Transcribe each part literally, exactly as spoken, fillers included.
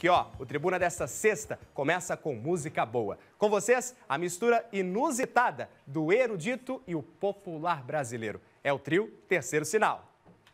porque ó, o Tribuna desta sexta começa com música boa. Com vocês, a mistura inusitada do erudito e o popular brasileiro. É o trio Terceiro Sinal.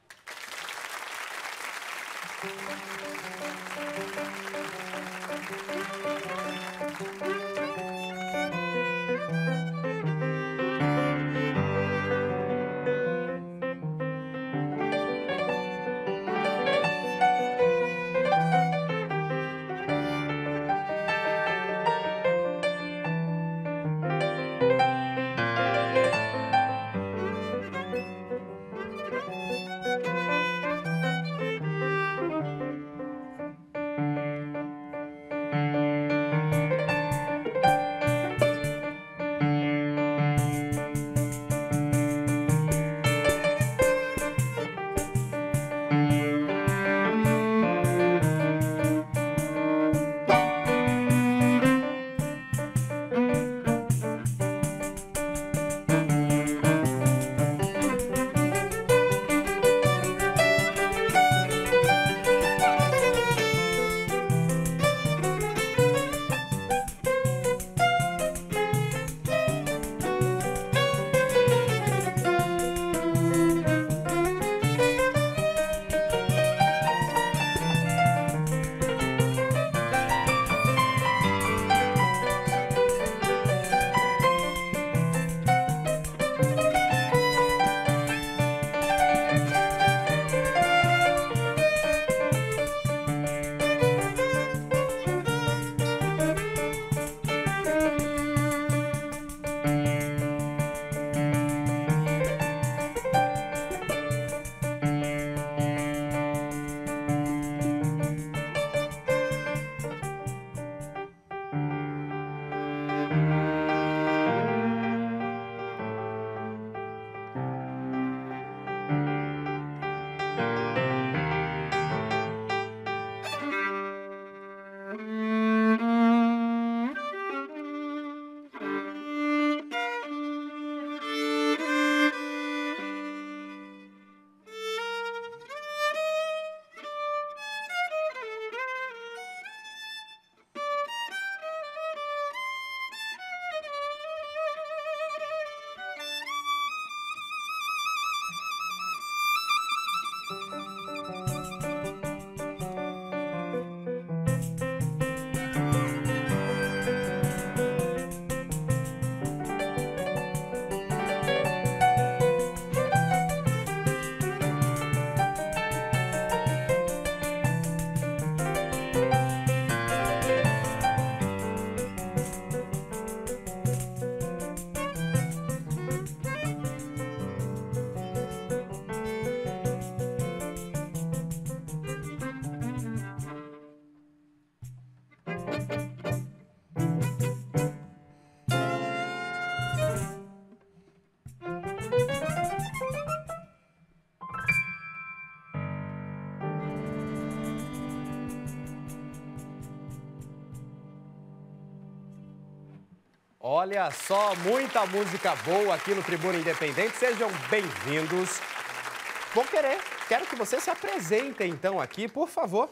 Olha só, muita música boa aqui no Tribuna Independente. Sejam bem-vindos. Vou querer, quero que vocês se apresentem então aqui, por favor.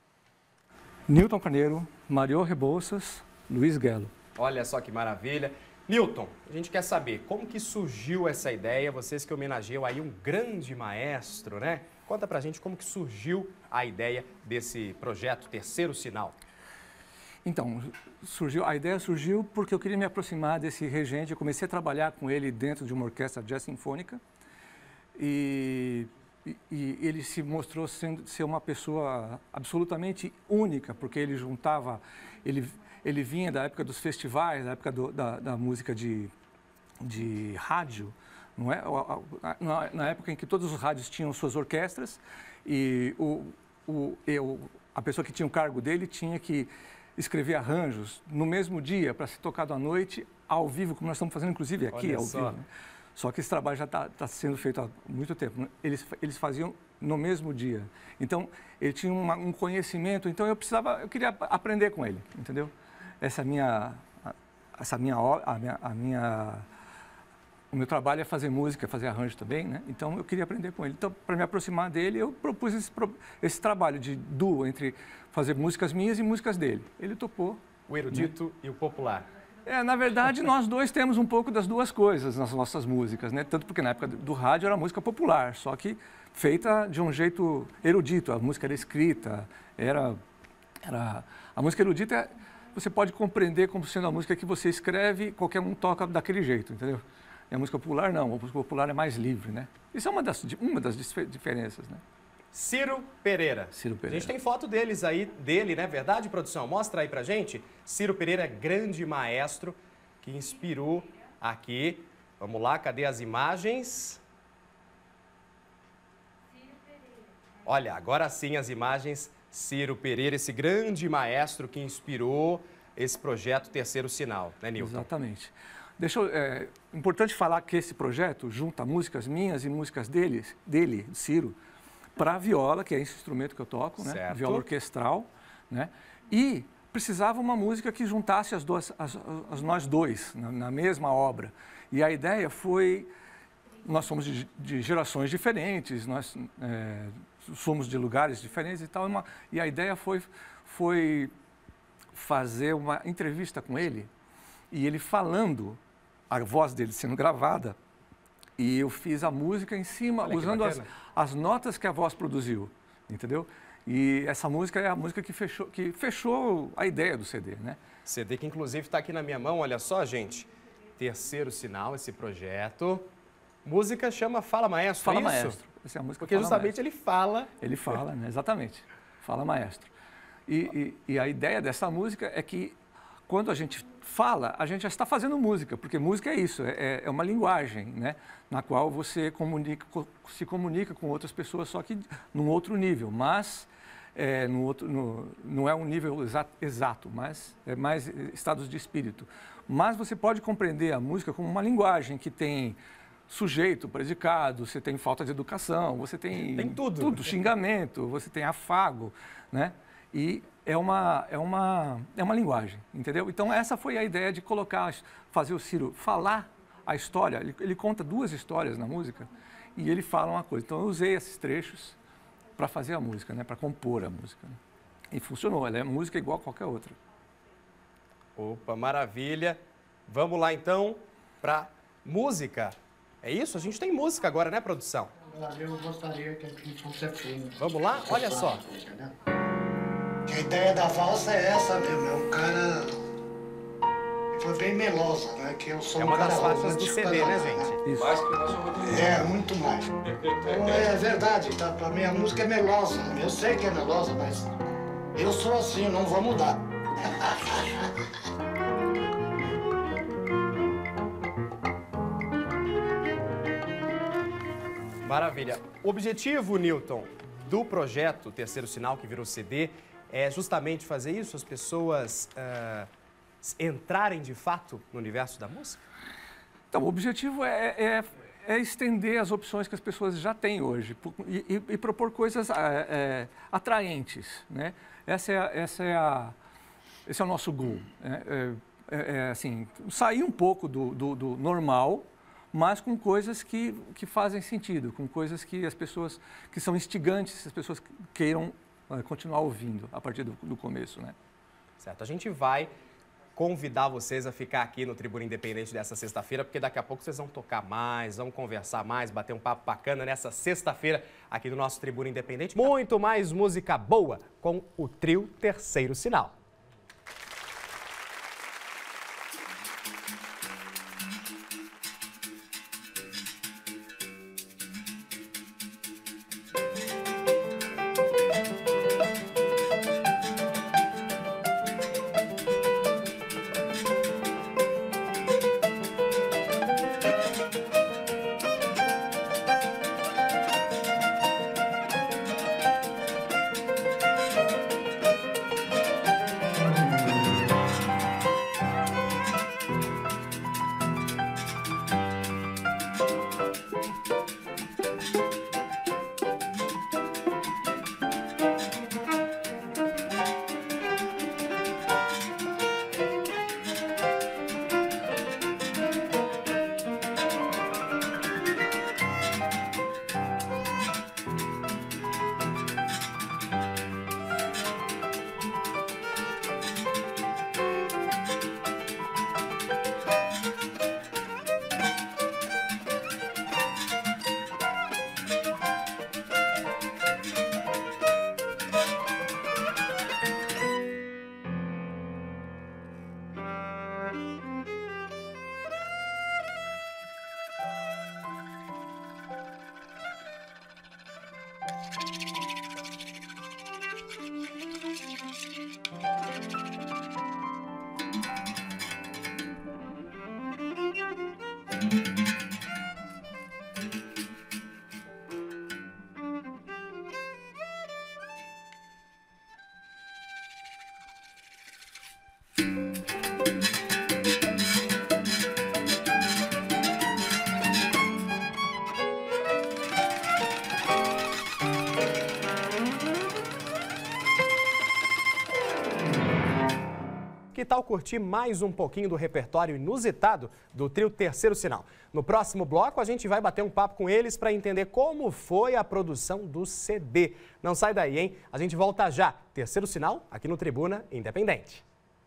Nilton Carneiro, Mariô Rebouças, Luiz Guelo. Olha só que maravilha. Nilton, a gente quer saber como que surgiu essa ideia, vocês que homenageiam aí um grande maestro, né? Conta pra gente como que surgiu a ideia desse projeto Terceiro Sinal. Então, surgiu, a ideia surgiu porque eu queria me aproximar desse regente. Eu comecei a trabalhar com ele dentro de uma orquestra jazz sinfônica e, e, e ele se mostrou sendo, ser uma pessoa absolutamente única, porque ele juntava, ele, ele vinha da época dos festivais, da época do, da, da música de, de rádio, não é? Na, na época em que todos os rádios tinham suas orquestras e o, o, eu, a pessoa que tinha o cargo dele tinha que escrever arranjos no mesmo dia para ser tocado à noite, ao vivo, como nós estamos fazendo, inclusive, aqui Olha ao só. vivo. Né? Só que esse trabalho já está tá sendo feito há muito tempo. Eles, eles faziam no mesmo dia. Então, ele tinha uma, um conhecimento, então eu precisava, eu queria aprender com ele, entendeu? Essa minha, essa minha, a minha, a minha o meu trabalho é fazer música, fazer arranjo também, né? Então eu queria aprender com ele. Então, para me aproximar dele, eu propus esse, esse trabalho de duo entre fazer músicas minhas e músicas dele. Ele topou. O erudito, né? E o popular. É, na verdade, nós dois temos um pouco das duas coisas nas nossas músicas, né? Tanto porque na época do rádio era música popular, só que feita de um jeito erudito. A música era escrita, era... era... A música erudita, você pode compreender como sendo a música que você escreve, qualquer um toca daquele jeito, entendeu? E a música popular não, a música popular é mais livre, né? Isso é uma das, uma das diferenças, né? Ciro Pereira. Ciro Pereira. A gente tem foto deles aí, dele, né? Verdade, produção? Mostra aí pra gente. Ciro Pereira, grande maestro, que inspirou aqui. Vamos lá, cadê as imagens? Olha, agora sim as imagens. Ciro Pereira, esse grande maestro que inspirou esse projeto Terceiro Sinal, né, Nilton? Exatamente. Deixa eu, é importante falar que esse projeto junta músicas minhas e músicas deles, dele, Ciro, para a viola, que é esse instrumento que eu toco, né? Viola orquestral, né? E precisava uma música que juntasse as duas, as, as nós dois na, na mesma obra. E a ideia foi, nós somos de, de gerações diferentes, nós é, somos de lugares diferentes e tal, uma, e a ideia foi, foi fazer uma entrevista com ele e ele falando, a voz dele sendo gravada, e eu fiz a música em cima, Olha usando as, as notas que a voz produziu, entendeu? E essa música é a música que fechou, que fechou a ideia do C D, né? C D que inclusive está aqui na minha mão, olha só, gente. Terceiro Sinal, esse projeto. Música chama Fala Maestro, Fala é isso? Maestro. Essa é a música Porque Fala justamente Maestro. ele fala... Ele fala, né? Exatamente. Fala Maestro. E, e, e a ideia dessa música é que quando a gente fala, a gente já está fazendo música, porque música é isso, é, é uma linguagem, né? Na qual você comunica, se comunica com outras pessoas, só que num outro nível, mas é, no outro, no, não é um nível exato, exato, mas é mais estados de espírito. Mas você pode compreender a música como uma linguagem que tem sujeito, predicado, você tem falta de educação, você tem, tem tudo. tudo, xingamento, você tem afago, né? E é uma, é, uma, é uma linguagem, entendeu? Então, essa foi a ideia de colocar, fazer o Ciro falar a história. Ele, ele conta duas histórias na música e ele fala uma coisa. Então, eu usei esses trechos para fazer a música, né? Para compor a música. Né? E funcionou, ela é música igual a qualquer outra. Opa, maravilha. Vamos lá, então, para música. É isso? A gente tem música agora, né, produção? Eu gostaria que a gente fosse assim. Vamos lá? Olha só. A ideia da valsa é essa mesmo, é um cara... Foi bem melosa, né? Que eu sou é um uma cara das faixas do C D, né, gente? Isso. Mais que o nosso Rodrigo. É, muito mais. Então, é verdade, tá? Pra mim a música é melosa. Eu sei que é melosa, mas eu sou assim, não vou mudar. Maravilha. O objetivo, Nilton, do projeto Terceiro Sinal, que virou C D, é justamente fazer isso, as pessoas uh, entrarem de fato no universo da música? Então, o objetivo é, é, é estender as opções que as pessoas já têm hoje e, e, e propor coisas é, é, atraentes, né? Essa é, a, essa é a, esse é o nosso goal. Né? É, é, é, assim, sair um pouco do, do, do normal, mas com coisas que, que fazem sentido, com coisas que as pessoas, que são instigantes, as pessoas queiram uh, continuar ouvindo a partir do, do começo, né? Certo. A gente vai convidar vocês a ficar aqui no Tribuna Independente dessa sexta-feira, porque daqui a pouco vocês vão tocar mais, vão conversar mais, bater um papo bacana nessa sexta-feira aqui no nosso Tribuna Independente. Muito mais música boa com o trio Terceiro Sinal. Que tal curtir mais um pouquinho do repertório inusitado do trio Terceiro Sinal? No próximo bloco, a gente vai bater um papo com eles para entender como foi a produção do C D. Não sai daí, hein? A gente volta já. Terceiro Sinal, aqui no Tribuna Independente.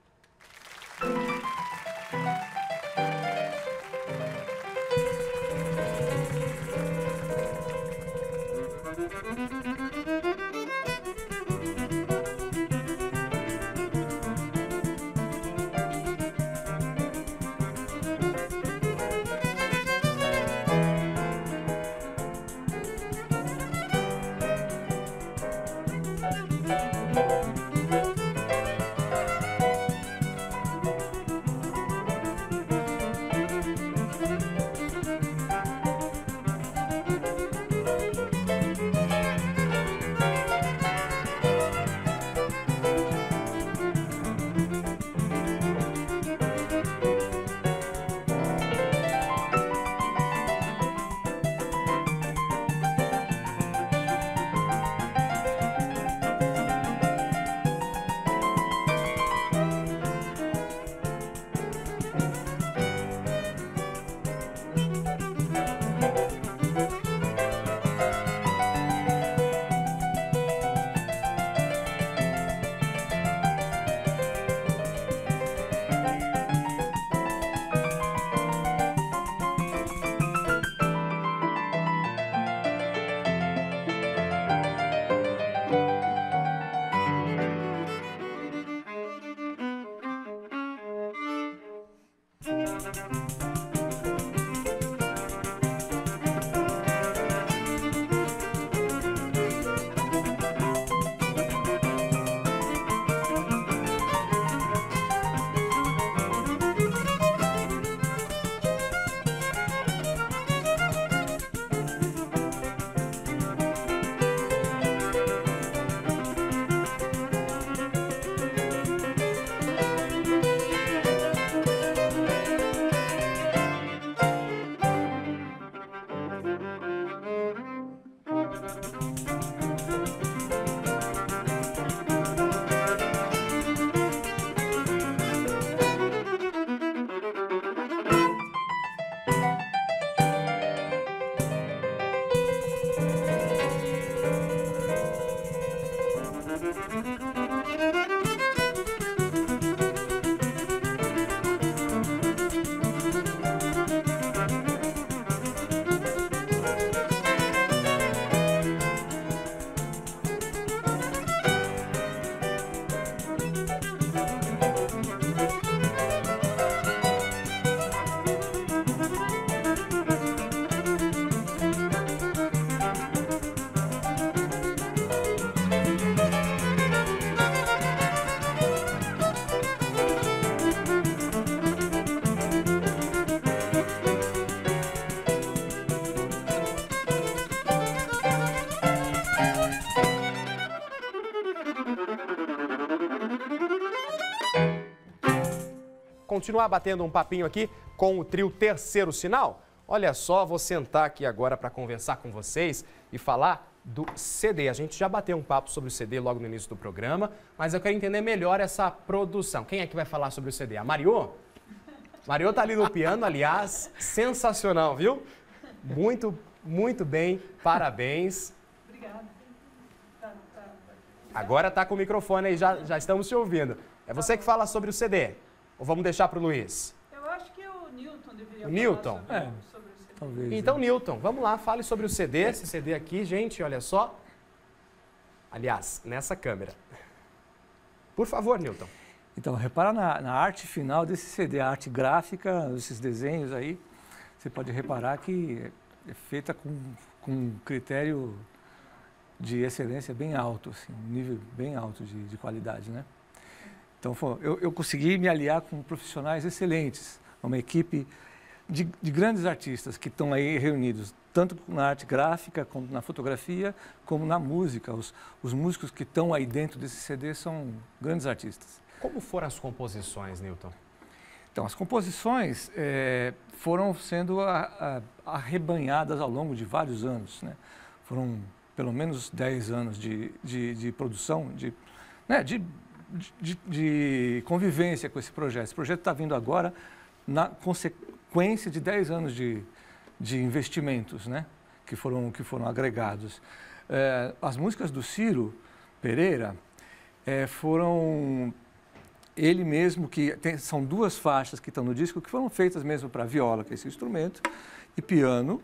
Continuar batendo um papinho aqui com o trio Terceiro Sinal? Olha só, vou sentar aqui agora para conversar com vocês e falar do C D. A gente já bateu um papo sobre o C D logo no início do programa, mas eu quero entender melhor essa produção. Quem é que vai falar sobre o C D? A Mariô? Mariô tá ali no piano, aliás, sensacional, viu? Muito, muito bem, parabéns. Obrigada. Tá, tá, tá. Agora tá com o microfone aí, já, já estamos te ouvindo. É você que fala sobre o C D? Ou vamos deixar para o Luiz? Eu acho que o Newton deveria o falar Newton? sobre, É. sobre o C D. Talvez. Então, Newton, vamos lá, fale sobre o C D. Esse C D aqui, gente, olha só. Aliás, nessa câmera. Por favor, Newton. Então, repara na, na arte final desse C D, a arte gráfica, esses desenhos aí. Você pode reparar que é feita com, com um critério de excelência bem alto, assim, um nível bem alto de, de qualidade, né? Então, eu, eu consegui me aliar com profissionais excelentes, uma equipe de, de grandes artistas que estão aí reunidos, tanto na arte gráfica, como na fotografia, como na música. Os, os músicos que estão aí dentro desse C D são grandes artistas. Como foram as composições, Newton? Então, as composições é, foram sendo a, a, arrebanhadas ao longo de vários anos, né? Foram pelo menos dez anos de, de, de produção, de, né, de, de, de convivência com esse projeto. Esse projeto está vindo agora na consequência de dez anos de, de investimentos, né, que foram, que foram agregados. É, as músicas do Ciro Pereira é, foram... Ele mesmo, que tem, são duas faixas que estão no disco, que foram feitas mesmo para viola, que é esse instrumento, e piano.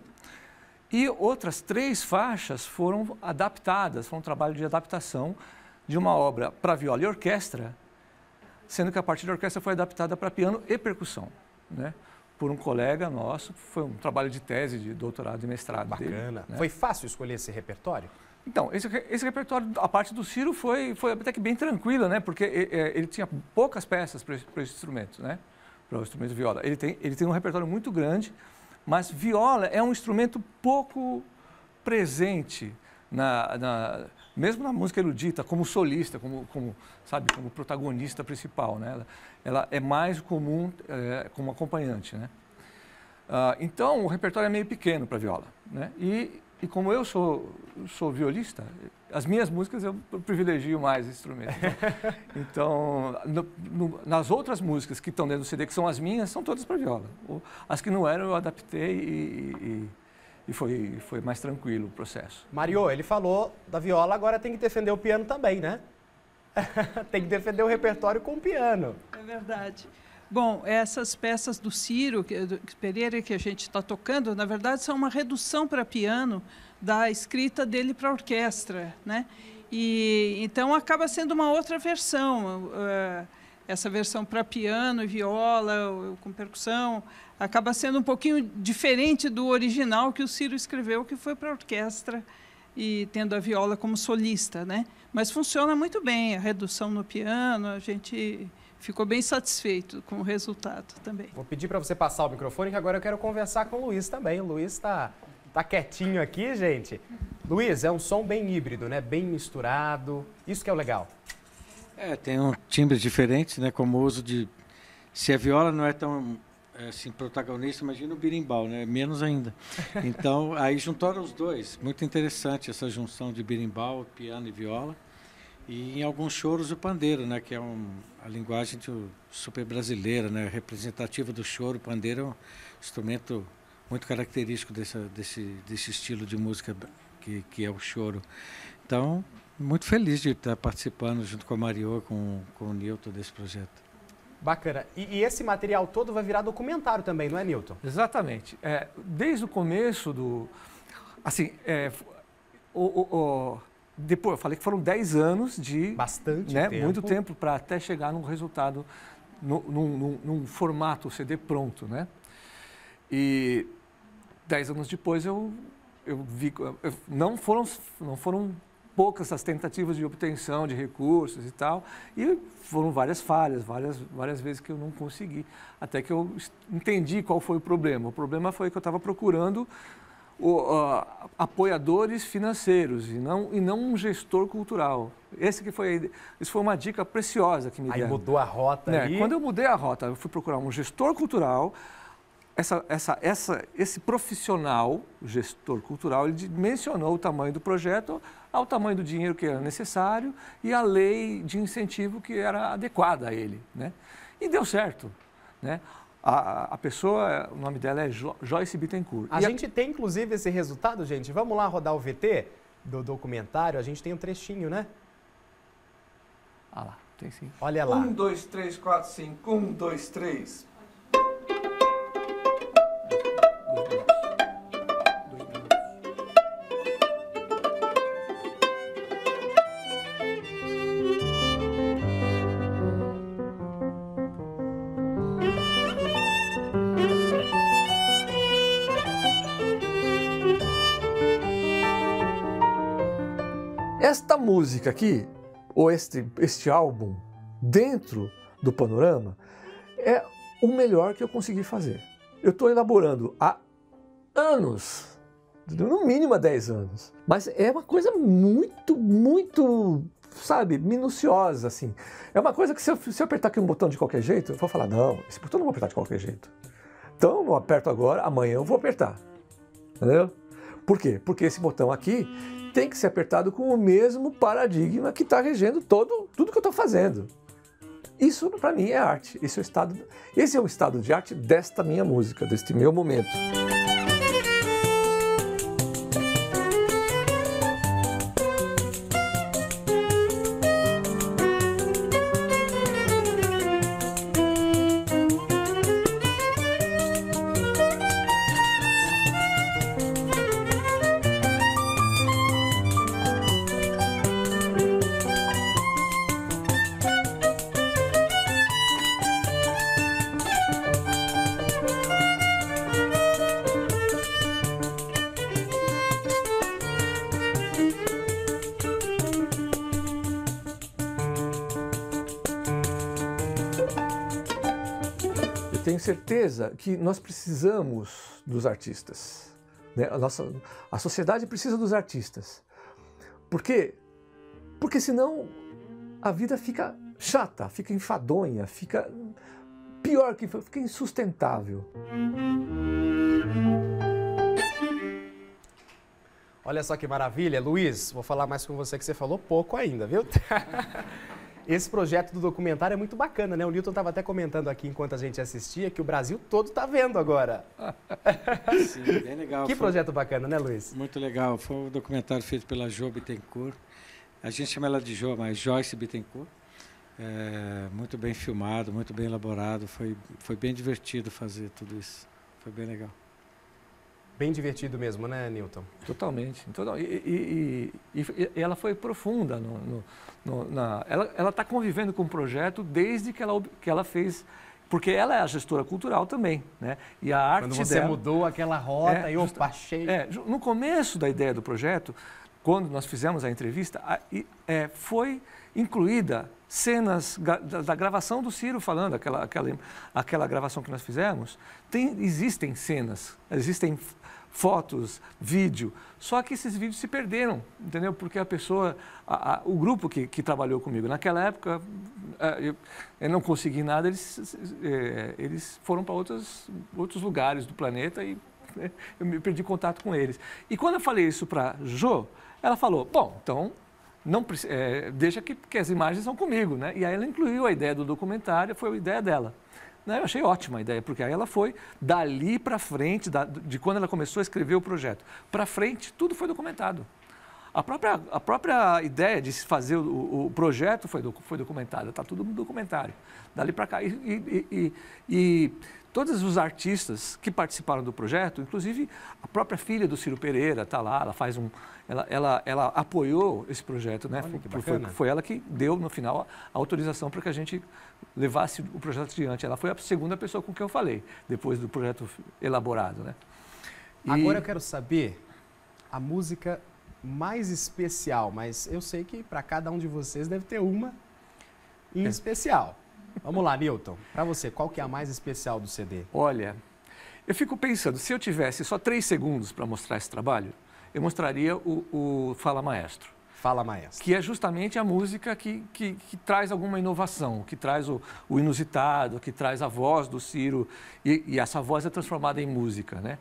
E outras três faixas foram adaptadas, foi um trabalho de adaptação de uma obra para viola e orquestra, sendo que a parte da orquestra foi adaptada para piano e percussão, né? Por um colega nosso, foi um trabalho de tese, de doutorado e mestrado. Bacana. Dele, né? Foi fácil escolher esse repertório? Então, esse, esse repertório, a parte do Ciro foi, foi até que bem tranquila, né? Porque é, ele tinha poucas peças para esse, esse instrumento, né? Para o instrumento viola. Ele tem, ele tem um repertório muito grande, mas viola é um instrumento pouco presente, na, na, mesmo na música erudita, como solista, como, como, sabe, como protagonista principal, né? Ela, ela é mais comum é, como acompanhante, né? Ah, então, o repertório é meio pequeno para viola, né? E E como eu sou, sou violista, as minhas músicas eu privilegio mais esse instrumento. Então, no, no, nas outras músicas que estão dentro do C D, que são as minhas, são todas para viola. As que não eram, eu adaptei e, e, e foi, foi mais tranquilo o processo. Mario, ele falou da viola, agora tem que defender o piano também, né? Tem que defender o repertório com o piano. É verdade. Bom, essas peças do Ciro que, do Pereira que a gente está tocando, na verdade, são uma redução para piano da escrita dele para orquestra, né? E então acaba sendo uma outra versão. Uh, essa versão para piano e viola, uh, com percussão, acaba sendo um pouquinho diferente do original que o Ciro escreveu, que foi para orquestra e tendo a viola como solista, né? Mas funciona muito bem, a redução no piano, a gente ficou bem satisfeito com o resultado também. Vou pedir para você passar o microfone, que agora eu quero conversar com o Luiz também. O Luiz está tá quietinho aqui, gente. Luiz, é um som bem híbrido, né? Bem misturado. Isso que é o legal. É, tem um timbre diferente, né? Como o uso de... Se a viola não é tão assim, protagonista, imagina o berimbau, né? Menos ainda. Então, aí juntaram os dois. Muito interessante essa junção de berimbau, piano e viola. E em alguns choros o pandeiro, né, que é um, a linguagem do, super brasileira, né, representativa do choro. O pandeiro é um instrumento muito característico desse, desse, desse estilo de música que, que é o choro. Então, muito feliz de estar participando junto com a Mario, com, com o Newton desse projeto. Bacana. E, e esse material todo vai virar documentário também, não é, Newton? Exatamente. É, desde o começo do... Assim, é, o... o, o Depois, eu falei que foram dez anos de... Bastante né, tempo. Muito tempo para até chegar num resultado, num, num, num formato C D pronto, né? E dez anos depois eu, eu vi... Eu, não, foram, não foram poucas as tentativas de obtenção de recursos e tal, e foram várias falhas, várias, várias vezes que eu não consegui, até que eu entendi qual foi o problema. O problema foi que eu estava procurando... O, uh, apoiadores financeiros e não, e não um gestor cultural. Esse que foi, isso foi uma dica preciosa que me deram. Aí mudou a rota, né? ali. Quando eu mudei a rota, eu fui procurar um gestor cultural. Essa, essa, essa, esse profissional, o gestor cultural, ele mencionou o tamanho do projeto, ao tamanho do dinheiro que era necessário e a lei de incentivo que era adequada a ele, né? E deu certo, né? A, a pessoa, o nome dela é jo, Joyce Bittencourt. A e gente a... tem, inclusive, esse resultado, gente. Vamos lá rodar o V T do documentário. A gente tem um trechinho, né? Ah lá, tem sim. Olha lá. Um, dois, três, quatro, cinco. Um, dois, três. Esta música aqui, ou este, este álbum, dentro do Panorama, é o melhor que eu consegui fazer. Eu estou elaborando há anos, no mínimo há dez anos, mas é uma coisa muito, muito sabe, minuciosa, assim. É uma coisa que se eu, se eu apertar aqui um botão de qualquer jeito, eu vou falar, não, esse botão eu não vou apertar de qualquer jeito. Então, eu não aperto agora, amanhã eu vou apertar. Entendeu? Por quê? Porque esse botão aqui tem que ser apertado com o mesmo paradigma que está regendo todo, tudo que eu estou fazendo. Isso, para mim, é arte. Esse é, o estado, esse é o estado de arte desta minha música, deste meu momento. Tenho certeza que nós precisamos dos artistas, né? A nossa, a sociedade precisa dos artistas. Por quê? Porque senão a vida fica chata, fica enfadonha, fica pior que fica insustentável. Olha só que maravilha, Luiz, vou falar mais com você que você falou pouco ainda, viu? Esse projeto do documentário é muito bacana, né? O Newton estava até comentando aqui enquanto a gente assistia que o Brasil todo está vendo agora. Sim, bem legal. Que Foi projeto bacana, né, Luiz? muito legal. Foi um documentário feito pela Jo Bittencourt. A gente chama ela de Jo, mas Joyce Bittencourt. É, muito bem filmado, muito bem elaborado. Foi, foi bem divertido fazer tudo isso. Foi bem legal. Bem divertido mesmo, né, Newton? Totalmente. Então, e, e, e, e ela foi profunda. No, no, no, na, ela está convivendo com o projeto desde que ela, que ela fez, porque ela é a gestora cultural também, né? E a arte Quando você dela, mudou aquela rota é, e opa, achei... É, no começo da ideia do projeto, quando nós fizemos a entrevista, a, é, foi incluída cenas da, da gravação do Ciro falando, aquela, aquela, aquela gravação que nós fizemos. Tem, existem cenas, existem fotos, vídeo, só que esses vídeos se perderam, entendeu? Porque a pessoa, a, a, o grupo que, que trabalhou comigo naquela época, eu, eu não consegui nada, eles, é, eles foram para outros, outros lugares do planeta e é, eu me perdi contato com eles. E quando eu falei isso para Jo, ela falou, bom, então não, é, deixa que, que as imagens são comigo, né? E aí ela incluiu a ideia do documentário, foi a ideia dela. Eu achei ótima a ideia, porque aí ela foi dali para frente, da, de quando ela começou a escrever o projeto, para frente, tudo foi documentado. A própria, a própria ideia de se fazer o, o projeto foi, foi documentada, está tudo no documentário, dali para cá. E, e, e, e todos os artistas que participaram do projeto, inclusive a própria filha do Ciro Pereira está lá, ela faz um... Ela, ela, ela apoiou esse projeto, né? Foi, foi, foi ela que deu, no final, a autorização para que a gente levasse o projeto adiante. Ela foi a segunda pessoa com quem eu falei, depois do projeto elaborado, né? E... Agora eu quero saber a música mais especial, mas eu sei que para cada um de vocês deve ter uma em é. especial. Vamos lá, Newton. Para você, qual que é a mais especial do C D? Olha, eu fico pensando, se eu tivesse só três segundos para mostrar esse trabalho, eu mostraria o, o Fala Maestro. Fala Maestro. Que é justamente a música que, que, que traz alguma inovação, que traz o, o inusitado, que traz a voz do Ciro, e, e essa voz é transformada em música, né?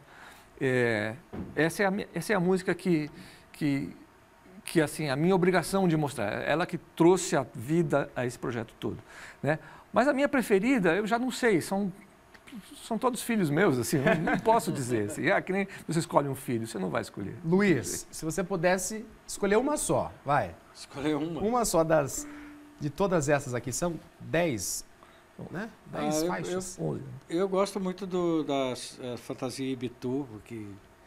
É, essa, é a, essa é a música que, que, que, assim, a minha obrigação de mostrar, ela que trouxe a vida a esse projeto todo, né? Mas a minha preferida, eu já não sei, são... São todos filhos meus, assim, eu não posso dizer. Assim, ah, que nem você escolhe um filho, você não vai escolher. Luiz, se você pudesse escolher uma só, vai. Escolher uma? Uma só das, de todas essas aqui, são dez, né? Dez ah, faixas. Eu, eu, eu gosto muito do, da uh, Fantasia Ibitu, porque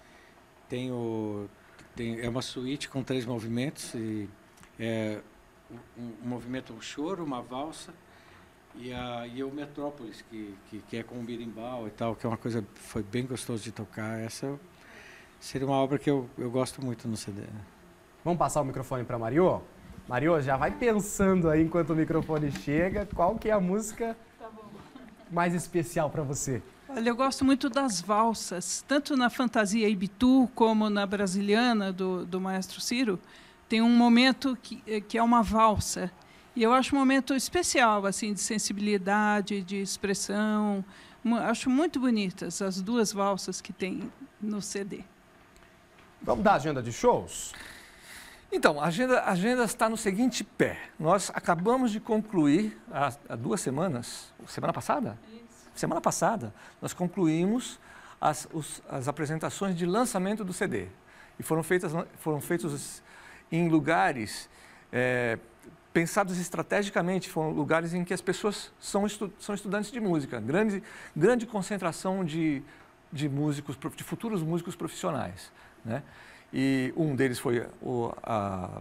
tem o, tem, é uma suíte com três movimentos, e é um, um movimento, um choro, uma valsa, E, a, e o Metrópolis, que, que, que é com o birimbau e tal, que é uma coisa, foi bem gostoso de tocar. Essa seria uma obra que eu, eu gosto muito no C D. Vamos passar o microfone para Mario? Mario, já vai pensando aí enquanto o microfone chega, qual que é a música tá bom. mais especial para você? Olha, eu gosto muito das valsas, tanto na Fantasia Ibitu como na Brasiliana, do, do Maestro Ciro. tem um momento que, que é uma valsa. E eu acho um momento especial, assim, de sensibilidade, de expressão. Acho muito bonitas as duas valsas que tem no C D. Vamos dar a agenda de shows? Então, a agenda, a agenda está no seguinte pé. Nós acabamos de concluir, há, há duas semanas, semana passada? Isso. Semana passada, nós concluímos as, os, as apresentações de lançamento do C D. E foram feitas, foram feitos em lugares é, pensados estrategicamente, foram lugares em que as pessoas são, estu, são estudantes de música, grande, grande concentração de, de músicos, de futuros músicos profissionais, né? E um deles foi o, a,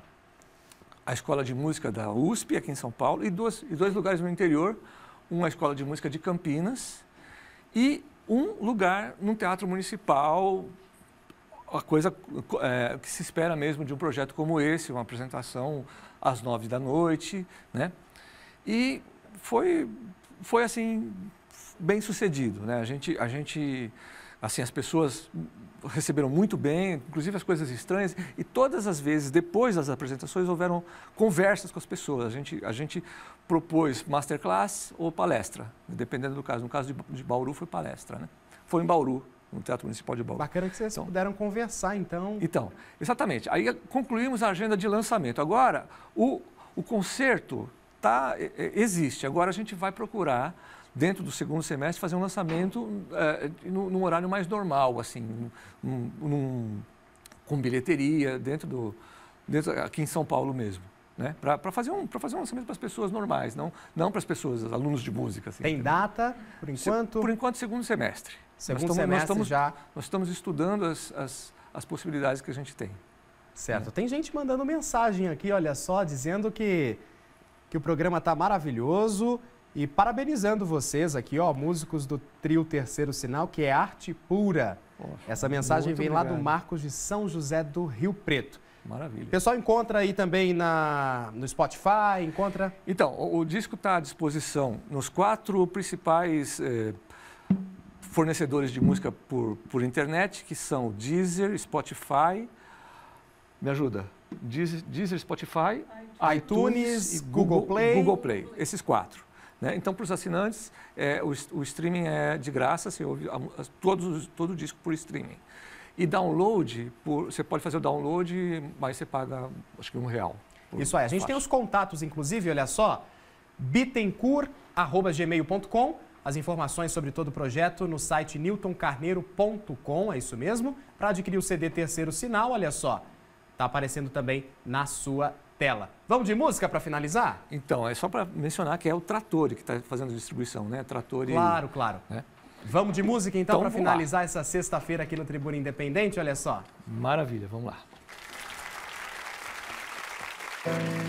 a Escola de Música da U S P, aqui em São Paulo, e dois, e dois lugares no interior, uma Escola de Música de Campinas e um lugar num teatro municipal, a coisa é, que se espera mesmo de um projeto como esse, uma apresentação às nove da noite, né? E foi, foi assim, bem sucedido, né? A gente, a gente, assim, as pessoas receberam muito bem, inclusive as coisas estranhas, e todas as vezes, depois das apresentações, houveram conversas com as pessoas. A gente, a gente propôs masterclass ou palestra, dependendo do caso. No caso de, de Bauru, foi palestra, né? Foi em Bauru, no Teatro Municipal de Bauru. Bacana que vocês então, puderam conversar, então. Então, exatamente. Aí concluímos a agenda de lançamento. Agora, o, o concerto tá, existe. Agora a gente vai procurar, dentro do segundo semestre, fazer um lançamento é, num horário mais normal, assim, num, num, com bilheteria, dentro do, dentro, aqui em São Paulo mesmo, né? Para fazer, um, fazer um lançamento para as pessoas normais, não, não para as pessoas, alunos de música. Assim, tem data, por enquanto? Por enquanto, segundo semestre. Segundo nós estamos, semestre nós estamos, já... Nós estamos estudando as, as, as possibilidades que a gente tem. Certo. É. Tem gente mandando mensagem aqui, olha só, dizendo que, que o programa está maravilhoso. E parabenizando vocês aqui, ó, músicos do trio Terceiro Sinal, que é arte pura. Poxa, essa mensagem vem obrigado. Lá do Marcos de São José do Rio Preto. Maravilha. O pessoal encontra aí também na, no Spotify, encontra... Então, o, o disco está à disposição nos quatro principais eh, fornecedores de música por, por internet, que são Deezer, Spotify... Me ajuda? Deezer, Deezer Spotify, iTunes, iTunes e Google, Google Play. Google Play, esses quatro. Né? Então, para os assinantes, é, o, o streaming é de graça, você ouve a, a, todos, todo o disco por streaming. E download, por, você pode fazer o download, mas você paga, acho que um real. Isso aí. A gente faixa. Tem os contatos, inclusive, olha só, bittencourt arroba gmail ponto com, as informações sobre todo o projeto no site newton carneiro ponto com, é isso mesmo. Para adquirir o C D Terceiro Sinal, olha só, está aparecendo também na sua tela. Vamos de música para finalizar? Então, é só para mencionar que é o Trattori que está fazendo a distribuição, né? Trattori. Claro, claro. Né? Vamos de música então, então para finalizar lá. Essa sexta-feira aqui no Tribuna Independente, olha só. Maravilha, vamos lá.